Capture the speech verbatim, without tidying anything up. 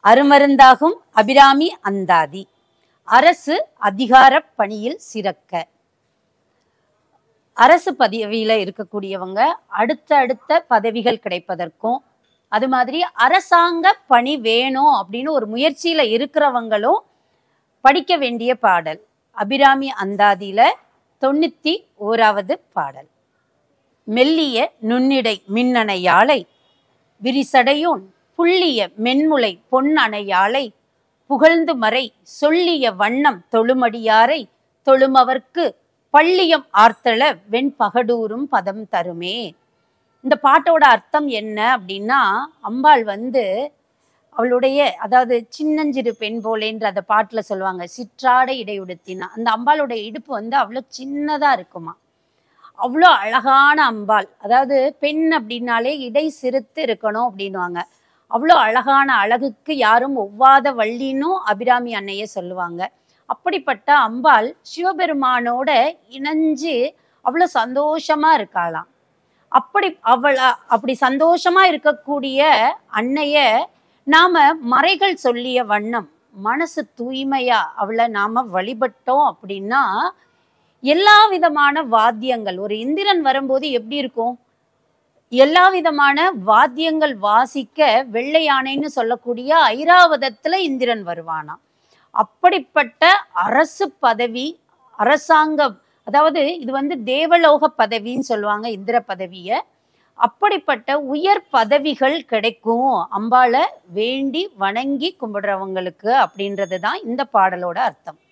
அருமருந்தாகும் அபிராமி அந்தாதி. அரசு அதிகார பணியில் சிறக்க. அரசு பதவியில இருக்கக்கூடியவங்க அடுத்த அடுத்த பதவிகள் கிடைப்பதற்கும், அது மாதிரி அரசாங்க பணி வேணும் அப்படின்னு ஒரு முயற்சியில இருக்கிறவங்களும் படிக்க வேண்டிய பாடல் அபிராமி அந்தாதியில தொண்ணூத்தி ஓராவது பாடல். மெல்லிய நுண்ணிடை மின்னணையாளை விரிசடையோன் புள்ளிய மென்முளை பொன்னணையாளை புகழ்ந்து மறை சொல்லிய வண்ணம் தொழுமடியாரை தொழுமவர்க்கு பள்ளியம் ஆர்த்தள வெண்பகடூரும் பதம் தருமே. இந்த பாட்டோட அர்த்தம் என்ன அப்படின்னா, அம்பாள் வந்து அவளுடைய, அதாவது சின்னஞ்சிறு பெண் போலேன்ற அந்த பாட்டுல சொல்லுவாங்க, சிற்றாடை இடையுடுத்தினா. அந்த அம்பாளுடைய இடுப்பு வந்து அவ்வளோ சின்னதா இருக்குமா, அவ்வளோ அழகான அம்பாள். அதாவது பெண் அப்படின்னாலே இடை சிறுத்து இருக்கணும் அப்படின்வாங்க. அவ்வளோ அழகான அழகுக்கு யாரும் ஒவ்வாத வள்ளின்னும் அபிராமி அன்னைய சொல்லுவாங்க. அப்படிப்பட்ட அம்பாள் சிவபெருமானோட இணைஞ்சு அவ்வளோ சந்தோஷமா இருக்காளாம். அப்படி அவள அப்படி சந்தோஷமா இருக்கக்கூடிய அன்னைய நாம மறைகள் சொல்லிய வண்ணம் மனசு தூய்மையா அவளை நாம வழிபட்டோம் அப்படின்னா, எல்லா விதமான வாத்தியங்கள், ஒரு இந்திரன் வரும்போது எப்படி இருக்கும், எல்லா விதமான வாத்தியங்கள் வாசிக்க வெள்ளை யானைன்னு சொல்லக்கூடிய ஐராவதத்துல இந்திரன் வருவானாம். அப்படிப்பட்ட அரசு பதவி, அரசாங்கம், அதாவது இது வந்து தேவலோக பதவின்னு சொல்லுவாங்க இந்திர பதவிய. அப்படிப்பட்ட உயர் பதவிகள் கிடைக்கும் அம்பாளை வேண்டி வணங்கி கும்பிடுறவங்களுக்கு அப்படின்றது தான் இந்த பாடலோட அர்த்தம்.